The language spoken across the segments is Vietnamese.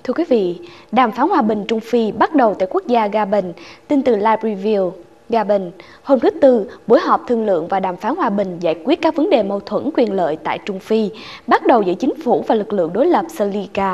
Thưa quý vị, đàm phán hòa bình Trung Phi bắt đầu tại quốc gia Gabon, tin từ Libreville, Gabon. Hôm thứ Tư, buổi họp thương lượng và đàm phán hòa bình giải quyết các vấn đề mâu thuẫn quyền lợi tại Trung Phi, bắt đầu giữa chính phủ và lực lượng đối lập Seleka.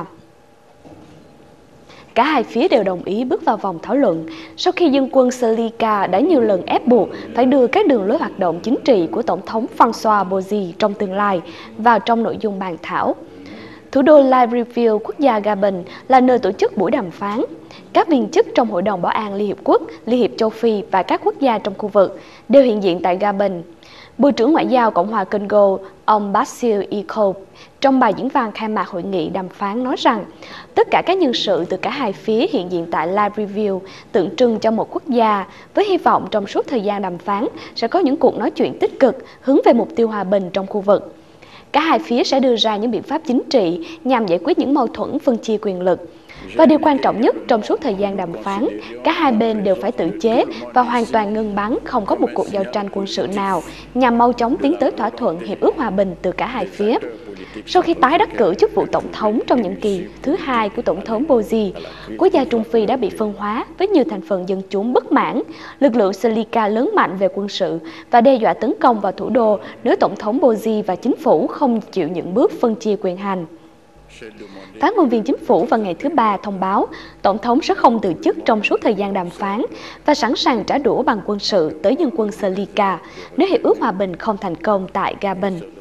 Cả hai phía đều đồng ý bước vào vòng thảo luận sau khi dân quân Seleka đã nhiều lần ép buộc phải đưa các đường lối hoạt động chính trị của Tổng thống François Bozize trong tương lai vào trong nội dung bàn thảo. Thủ đô Libreville, quốc gia Gabon, là nơi tổ chức buổi đàm phán. Các viên chức trong Hội đồng Bảo an Liên Hiệp Quốc, Liên hiệp châu Phi và các quốc gia trong khu vực đều hiện diện tại Gabon. Bộ trưởng Ngoại giao Cộng hòa Congo, ông Basil Ikope, trong bài diễn văn khai mạc hội nghị đàm phán nói rằng tất cả các nhân sự từ cả hai phía hiện diện tại Libreville tượng trưng cho một quốc gia, với hy vọng trong suốt thời gian đàm phán sẽ có những cuộc nói chuyện tích cực hướng về mục tiêu hòa bình trong khu vực. Cả hai phía sẽ đưa ra những biện pháp chính trị nhằm giải quyết những mâu thuẫn phân chia quyền lực. Và điều quan trọng nhất trong suốt thời gian đàm phán, cả hai bên đều phải tự chế và hoàn toàn ngưng bắn, không có một cuộc giao tranh quân sự nào nhằm mau chóng tiến tới thỏa thuận hiệp ước hòa bình từ cả hai phía. Sau khi tái đắc cử chức vụ tổng thống trong nhiệm kỳ thứ hai của Tổng thống Bozize, quốc gia Trung Phi đã bị phân hóa với nhiều thành phần dân chúng bất mãn. Lực lượng Seleka lớn mạnh về quân sự và đe dọa tấn công vào thủ đô nếu Tổng thống Bozize và chính phủ không chịu những bước phân chia quyền hành. Phát ngôn viên chính phủ vào ngày thứ Ba thông báo Tổng thống sẽ không từ chức trong suốt thời gian đàm phán và sẵn sàng trả đũa bằng quân sự tới dân quân Seleka nếu hiệp ước hòa bình không thành công tại Gabon.